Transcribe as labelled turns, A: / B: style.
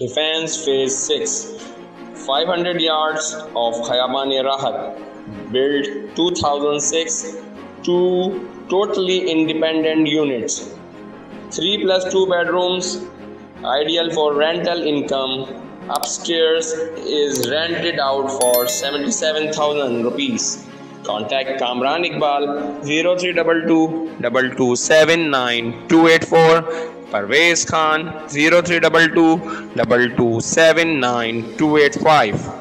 A: Defense Phase 6 500 yards of Khayaban-e-Rahat, built 2006, 2 totally independent units, 3 plus 2 bedrooms, ideal for rental income. Upstairs is rented out for 77,000 rupees. Contact Kamran Iqbal 0322 2279 Parvez Khan 0322 2279 285.